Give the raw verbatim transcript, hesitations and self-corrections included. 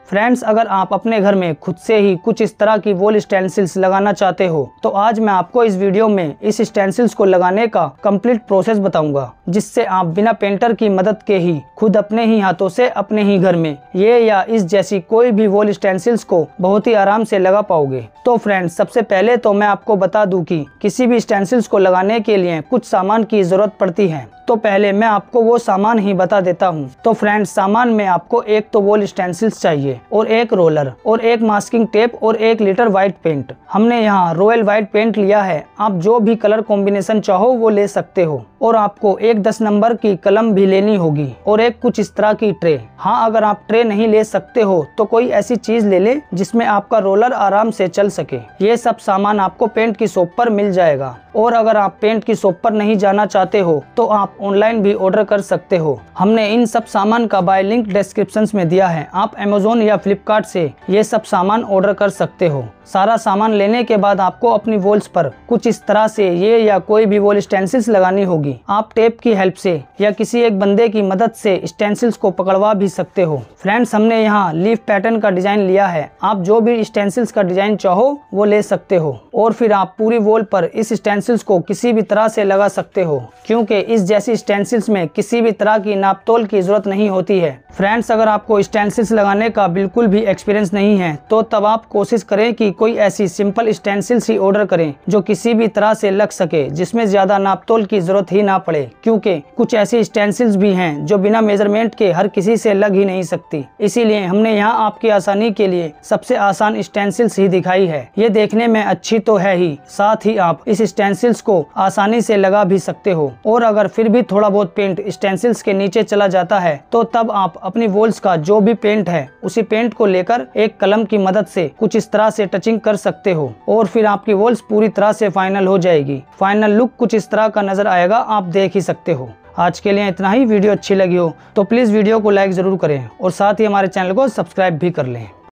Friends, अगर आप अपने घर में खुद से ही कुछ इस तरह की वॉल स्टेंसिल्स लगाना चाहते हो तो आज मैं आपको इस वीडियो में इस स्टेंसिल्स को लगाने का कंप्लीट प्रोसेस बताऊंगा, जिससे आप बिना पेंटर की मदद के ही खुद अपने ही हाथों से अपने ही घर में ये या इस जैसी कोई भी वॉल स्टेंसिल्स को बहुत ही आराम से लगा पाओगे। तो फ्रेंड्स, सबसे पहले तो मैं आपको बता दूं कि किसी भी स्टेंसिल्स को लगाने के लिए कुछ सामान की जरूरत पड़ती है। तो पहले मैं आपको वो सामान ही बता देता हूँ। तो फ्रेंड्स, सामान में आपको एक तो वॉल स्टेंसिल्स चाहिए और एक रोलर और एक मास्किंग टेप और एक लीटर व्हाइट पेंट। हमने यहाँ रॉयल व्हाइट पेंट लिया है, आप जो भी कलर कॉम्बिनेशन चाहो वो ले सकते हो। और आपको एक दस नंबर की कलम भी लेनी होगी और एक कुछ इस तरह की ट्रे। हाँ, अगर आप ट्रे नहीं ले सकते हो तो कोई ऐसी चीज ले ले जिसमें आपका रोलर आराम से चल सके। ये सब सामान आपको पेंट की शॉप पर मिल जाएगा। और अगर आप पेंट की शॉप पर नहीं जाना चाहते हो तो आप ऑनलाइन भी ऑर्डर कर सकते हो। हमने इन सब सामान का बाय लिंक डिस्क्रिप्शन में दिया है, आप अमेज़न या फ्लिपकार्ट से ये सब सामान ऑर्डर कर सकते हो। सारा सामान लेने के बाद आपको अपनी वॉल्स पर कुछ इस तरह से ये या कोई भी वॉल स्टेंसिल्स लगानी होगी। आप टेप की हेल्प से या किसी एक बंदे की मदद से स्टेंसिल्स को पकड़वा भी सकते हो। फ्रेंड्स, हमने यहाँ लीफ पैटर्न का डिजाइन लिया है, आप जो भी स्टेंसिल्स का डिजाइन चाहो वो ले सकते हो। और फिर आप पूरी वॉल पर इस स्टेंसिल्स को किसी भी तरह से लगा सकते हो, क्योंकि इस जैसी स्टेंसिल्स में किसी भी तरह की नापतोल की जरूरत नहीं होती है। फ्रेंड्स, अगर आपको स्टेंसिल्स लगाने का बिल्कुल भी एक्सपीरियंस नहीं है तो तब आप कोशिश करें कि कोई ऐसी सिंपल स्टेंसिल्स ही ऑर्डर करें जो किसी भी तरह से लग सके, जिसमें ज्यादा नापतोल की जरूरत ही ना पड़े, क्योंकि कुछ ऐसी स्टेंसिल्स भी हैं जो बिना मेजरमेंट के हर किसी से लग ही नहीं सकती। इसीलिए हमने यहाँ आपकी आसानी के लिए सबसे आसान स्टेंसिल्स ही दिखाई है। ये देखने में अच्छी तो है ही, साथ ही आप इस स्टेंसिल्स को आसानी से लगा भी सकते हो। और अगर फिर भी थोड़ा बहुत पेंट स्टेंसिल्स के नीचे चला जाता है तो तब आप अपनी वॉल्स का जो भी पेंट है उसी पेंट को लेकर एक कलम की मदद से कुछ इस तरह से टचिंग कर सकते हो और फिर आपकी वॉल्स पूरी तरह से फाइनल हो जाएगी। फाइनल लुक कुछ इस तरह का नजर आएगा, आप देख ही सकते हो। आज के लिए इतना ही। वीडियो अच्छी लगी हो तो प्लीज वीडियो को लाइक जरूर करें और साथ ही हमारे चैनल को सब्सक्राइब भी कर लें।